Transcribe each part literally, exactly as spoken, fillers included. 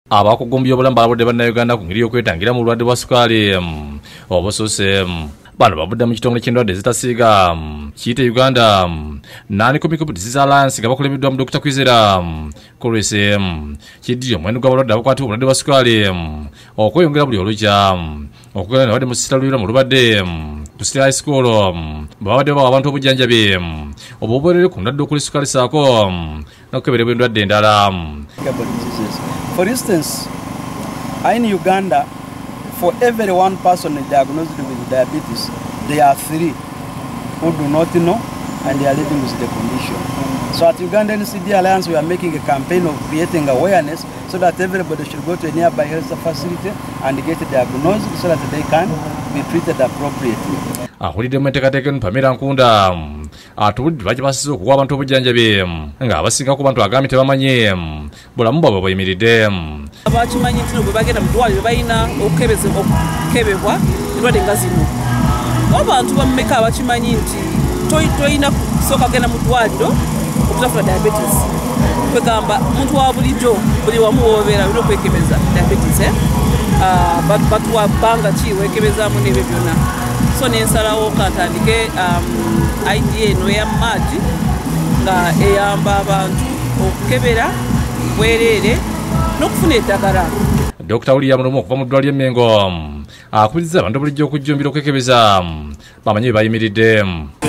abakugumbya obulamu balabudde bannayuganda ku ngeri y'okwetangira mu bulwadde bwa sukaali obususse bano bavudde mu kitongole ky'endwadde ezitasiiga kiyite Uganda Non-Communicable Disease Alliance nga bakulembeddwa mu Dokita Kwizera Kolwese kiddira omuwendo gw'abalwadde abakwatibwa obulwadde bwa sukaali okweyongera buli olukya okugenda ne badde mu ssita Lwira mu Lubadde ku City High School babadde bawa abantu obujjanjabi obubonerere ku ndwadde okuli sukaali saako n'okukeberebwa endwadde endala. For instance, in Uganda, for every one person diagnosed with diabetes, there are three who do not know and they are living with the condition. So at Uganda N C D Alliance, we are making a campaign of creating awareness so that everybody should go to a nearby health facility and get diagnosed so that they can be treated appropriately. Ahulidde mu enteekateeka eno Pamela Nkunda atubudde lwaki basize okuwa abantu obujjanjabi nga abasinga ku bantu agambye tebamanyi bulamu bwabwe bweyimiridde. Abakimanyi nti bwe bagenda mu ddwaliro balina okukebebwa endwadde nga zino. Abantu bameka abakimanyi nti tolina kusooka kugenda mu ddwaliro okutafuna diabetes. Kwegamba muntu wa bulijjo buli wamu w'obeera olina okwekebeza diabetes. Batuwa bbanga ki weekebezaamu n'ebyo byonna. So nensalawo katandike idea eno ya maji nga eyamba abantu okukebera bwereere n'okufuna eddagala. Dokita William Lumu okuva mu ddwaliro Mengo akubiriza abantu bulijjo okujjumbira okwekebeza bamanyi bye bayimiridde.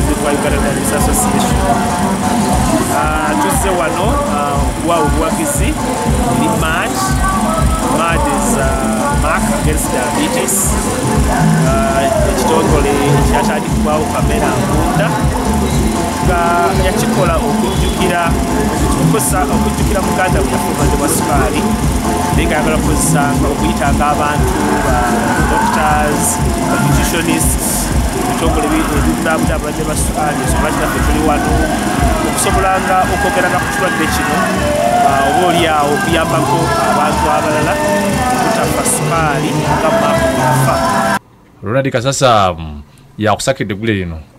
Tuzze wano okuwa obuwagizi eri MAD. MAD is Mark Against Diabetes. Ekitongole ekyatandikibwawo Pamela Nkunda nga yakikola okujjukira okukozesa okujjukira muganda bwe yafa obulwadde bwa sukaali naye nga yagala okukozesanga okuyitanga abantu ba doctors ba nutritionists ebitongole ebibulaabuda abalwadde bwa sukaali ensonga kinaffe tuli wano okusobolanga okwogeranga ku kirwadde kino oba oliawo okuyambako abantu abalala obutafa sukaali nga maafu yafa. Ronald Kasasa yakusakidde eggule lino.